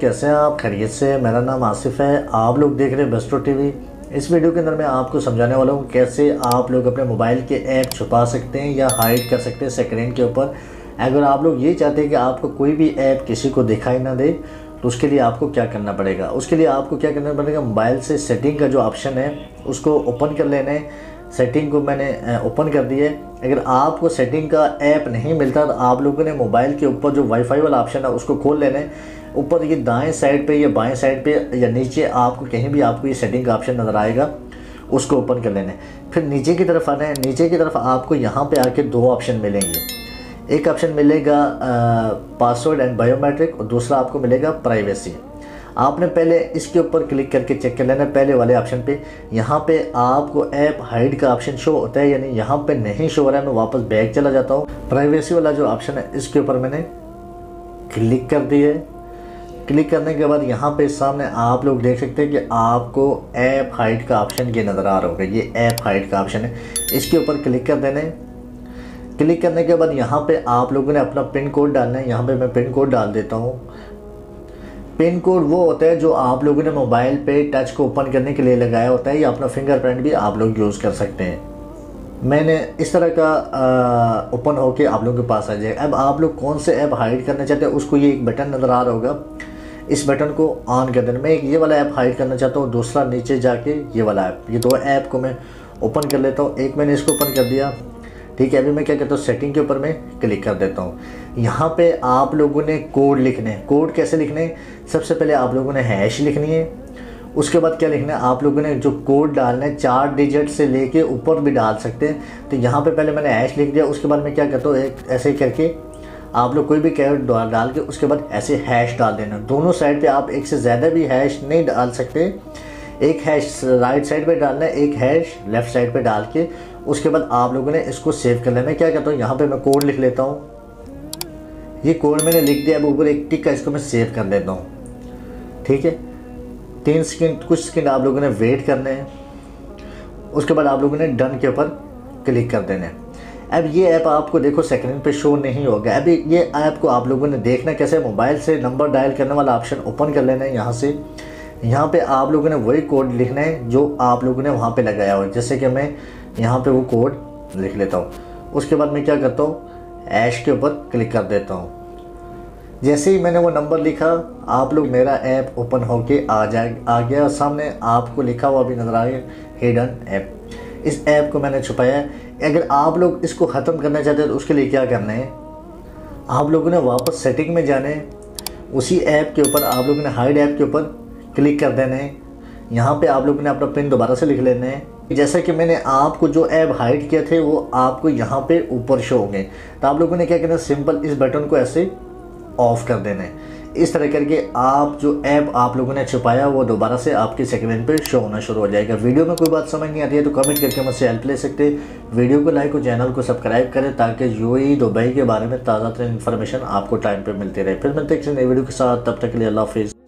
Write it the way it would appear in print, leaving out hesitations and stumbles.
कैसे हैं आप? खैरियत से? मेरा नाम आसिफ है, आप लोग देख रहे हैं बेस्टो टीवी। इस वीडियो के अंदर मैं आपको समझाने वाला हूँ कैसे आप लोग अपने मोबाइल के ऐप छुपा सकते हैं या हाइड कर सकते हैं स्क्रीन के ऊपर। अगर आप लोग ये चाहते हैं कि आपको कोई भी ऐप किसी को दिखाई ना दे तो उसके लिए आपको क्या करना पड़ेगा, मोबाइल से सेटिंग का जो ऑप्शन है उसको ओपन कर लेना है। सेटिंग को मैंने ओपन कर दी है। अगर आपको सेटिंग का ऐप नहीं मिलता तो आप लोगों ने मोबाइल के ऊपर जो वाईफाई वाला ऑप्शन है उसको खोल लेना है। ऊपर ये दाएं साइड पे या बाएं साइड पे या नीचे आपको कहीं भी आपको ये सेटिंग का ऑप्शन नज़र आएगा, उसको ओपन कर लेना है। फिर नीचे की तरफ आना है। नीचे की तरफ आपको यहाँ पे आके दो ऑप्शन मिलेंगे। एक ऑप्शन मिलेगा पासवर्ड एंड बायोमेट्रिक और दूसरा आपको मिलेगा प्राइवेसी। आपने पहले इसके ऊपर क्लिक करके चेक कर लेना पहले वाले ऑप्शन पे। यहाँ पे आपको ऐप हाइड का ऑप्शन शो होता है, यानी यहाँ पे नहीं शो हो रहा है। मैं वापस बैक चला जाता हूँ। प्राइवेसी वाला जो ऑप्शन है इसके ऊपर मैंने क्लिक कर दी है। क्लिक करने के बाद यहाँ पे सामने आप लोग देख सकते हैं कि आपको ऐप हाइड का ऑप्शन ये नज़र आ रहा होगा। ये ऐप हाइड का ऑप्शन है, इसके ऊपर क्लिक कर देना है। क्लिक करने के बाद यहाँ पे आप लोगों ने अपना पिन कोड डालना है। यहाँ पे मैं पिन कोड डाल देता हूँ। पिन कोड वो होता है जो आप लोगों ने मोबाइल पे टच को ओपन करने के लिए लगाया होता है, या अपना फिंगरप्रिंट भी आप लोग यूज़ कर सकते हैं। मैंने इस तरह का ओपन होके आप लोगों के पास आ जाएगा। अब आप लोग कौन से ऐप हाइड करना चाहते हैं उसको ये एक बटन नज़र आ रहा होगा, इस बटन को ऑन कर देना। मैं एक ये वाला ऐप हाइड करना चाहता हूँ, दूसरा नीचे जाके ये वाला ऐप। ये दो ऐप को मैं ओपन कर लेता हूँ। एक मैंने इसको ओपन कर दिया, ठीक है। अभी मैं क्या करता हूँ, सेटिंग के ऊपर मैं क्लिक कर देता हूँ। यहाँ पे आप लोगों ने कोड लिखने हैं। कोड कैसे लिखने हैं? सबसे पहले आप लोगों ने हैश लिखनी है। उसके बाद क्या लिखना है, आप लोगों ने जो कोड डालना है 4 डिजिट से लेके ऊपर भी डाल सकते हैं। तो यहाँ पे पहले मैंने हैश लिख दिया। उसके बाद मैं क्या करता हूँ, एक ऐसे करके आप लोग कोई भी कैरेक्टर डाल के उसके बाद ऐसे हैश डाल देना। दोनों साइड पे आप एक से ज़्यादा भी हैश नहीं डाल सकते। एक हैश राइट साइड पे डालना है, एक हैश लेफ़्ट साइड पे डाल के उसके बाद आप लोगों ने इसको सेव कर लेना है। क्या करता हूँ, यहाँ पे मैं कोड लिख लेता हूँ। ये कोड मैंने लिख दिया। अब ऊपर एक टिक का इसको मैं सेव कर देता हूँ, ठीक है। 3 सेकंड कुछ सेकंड आप लोगों ने वेट करने हैं। उसके बाद आप लोगों ने डन के ऊपर क्लिक कर देना है। अब ये ऐप आपको देखो स्क्रीन पे शो नहीं होगा। अभी ये ऐप को आप लोगों ने देखना कैसे, मोबाइल से नंबर डायल करने वाला ऑप्शन ओपन कर लेना है। यहाँ से यहाँ पे आप लोगों ने वही कोड लिखना है जो आप लोगों ने वहाँ पे लगाया हुआ है। जैसे कि मैं यहाँ पे वो कोड लिख लेता हूँ। उसके बाद मैं क्या करता हूँ, ऐश के ऊपर क्लिक कर देता हूँ। जैसे ही मैंने वो नंबर लिखा, आप लोग मेरा ऐप ओपन होके आ गया। सामने आपको लिखा हुआ भी नज़र आ गया हिडन ऐप। इस ऐप को मैंने छुपाया है। अगर आप लोग इसको ख़त्म करना चाहते हैं तो उसके लिए क्या करना है, आप लोगों ने वापस सेटिंग में जाना है। उसी ऐप के ऊपर आप लोगों ने हाइड ऐप के ऊपर क्लिक कर देना है। यहाँ पे आप लोगों ने अपना पिन दोबारा से लिख लेना है। जैसा कि मैंने आपको जो ऐप हाइड किए थे वो आपको यहाँ पे ऊपर शो होंगे। तो आप लोगों ने क्या करना है, सिंपल इस बटन को ऐसे ऑफ कर देना है। इस तरह करके आप जो ऐप आप लोगों ने छुपाया वो दोबारा से आपकी स्क्रीन पे शो होना शुरू हो जाएगा। वीडियो में कोई बात समझ नहीं आती है तो कमेंट करके मुझसे हेल्प ले सकते हैं। वीडियो को लाइक और चैनल को सब्सक्राइब करें ताकि यूएई दुबई के बारे में ताज़ा तरीन इन्फॉर्मेशन आपको टाइम पे मिलती रहे। फिर मिलते हैं किसी नई वीडियो के साथ, तब तक के लिए अल्लाह हाफिज़।